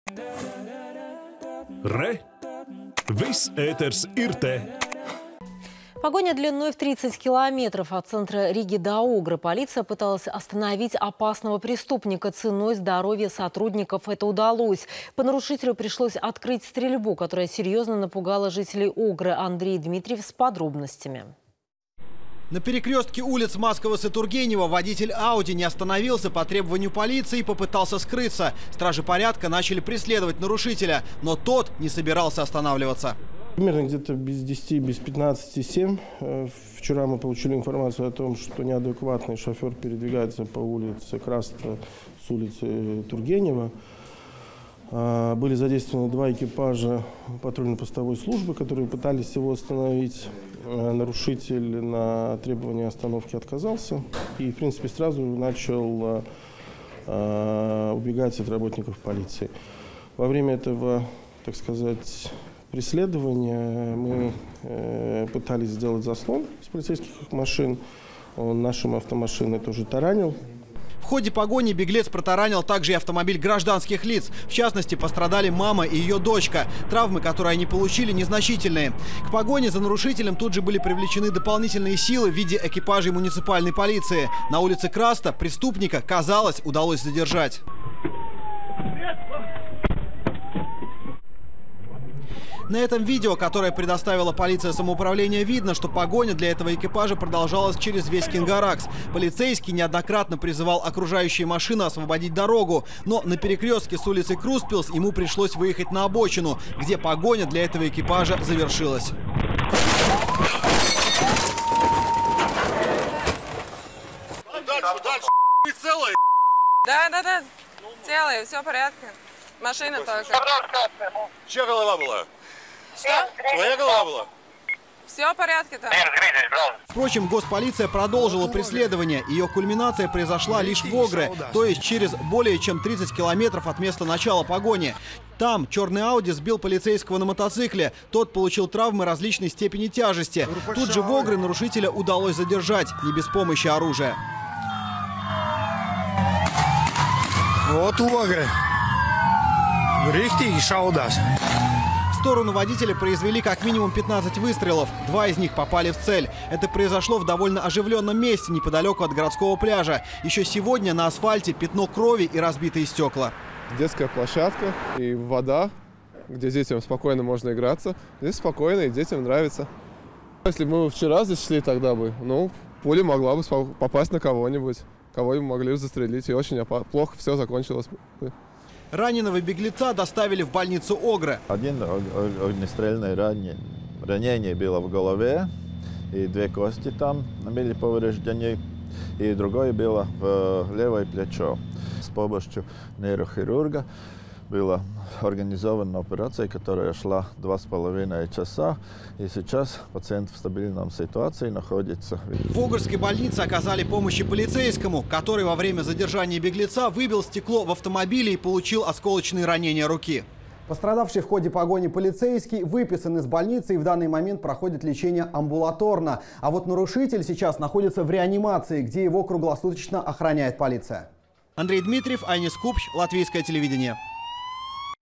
Re! Viss ēters ir te! Погоня длиной в 30 километров от центра Риги до Огры. Полиция пыталась остановить опасного преступника. Ценой здоровья сотрудников это удалось. По нарушителю пришлось открыть стрельбу, которая серьезно напугала жителей Огры. Андрей Дмитриев с подробностями. На перекрестке улиц Маскова и Тургенева водитель Ауди не остановился по требованию полиции и попытался скрыться. Стражи порядка начали преследовать нарушителя, но тот не собирался останавливаться. Примерно где-то без 10, без 15:07 вчера мы получили информацию о том, что неадекватный шофер передвигается по улице Краста с улицы Тургенева. Были задействованы 2 экипажа патрульно-постовой службы, которые пытались его остановить. Нарушитель на требование остановки отказался и, в принципе, сразу начал убегать от работников полиции. Во время этого, так сказать, преследования мы пытались сделать заслон с полицейских машин. Он нашим автомашиной тоже таранил. В ходе погони беглец протаранил также и автомобиль гражданских лиц. В частности, пострадали мама и ее дочка. Травмы, которые они получили, незначительные. К погоне за нарушителем тут же были привлечены дополнительные силы в виде экипажей муниципальной полиции. На улице Краста преступника, казалось, удалось задержать. На этом видео, которое предоставила полиция самоуправления, видно, что погоня для этого экипажа продолжалась через весь Кингаракс. Полицейский неоднократно призывал окружающие машины освободить дорогу, но на перекрестке с улицей Круспилс ему пришлось выехать на обочину, где погоня для этого экипажа завершилась. Дальше. Ты целая? Да. Целая, все в порядке. Машина только. Чья голова была? Что? Твоя голова была? Все в порядке там. Впрочем, госполиция продолжила преследование. Ее кульминация произошла лишь в Огре, то есть через более чем 30 километров от места начала погони. Там черный Ауди сбил полицейского на мотоцикле. Тот получил травмы различной степени тяжести. Тут же в Огре нарушителя удалось задержать, не без помощи оружия. Вот у Огры. Richtig šaudās. В сторону водителя произвели как минимум 15 выстрелов. 2 из них попали в цель. Это произошло в довольно оживленном месте, неподалеку от городского пляжа. Еще сегодня на асфальте пятно крови и разбитые стекла. Детская площадка и вода, где детям спокойно можно играться. Здесь спокойно и детям нравится. Если бы мы вчера здесь шли, тогда бы, пуля могла бы попасть на кого-нибудь. Кого бы могли застрелить. И очень плохо все закончилось. Раненого беглеца доставили в больницу Огры. Один огнестрельное ранение было в голове, и 2 кости там были повреждены, и другое было в левое плечо. С помощью нейрохирурга была организована операция, которая шла 2,5 часа, и сейчас пациент в стабильной ситуации находится. В Огрской больнице оказали помощь и полицейскому, который во время задержания беглеца выбил стекло в автомобиле и получил осколочные ранения руки. Пострадавший в ходе погони полицейский выписан из больницы и в данный момент проходит лечение амбулаторно. А вот нарушитель сейчас находится в реанимации, где его круглосуточно охраняет полиция. Андрей Дмитриев, Айнис Купч, Латвийское телевидение.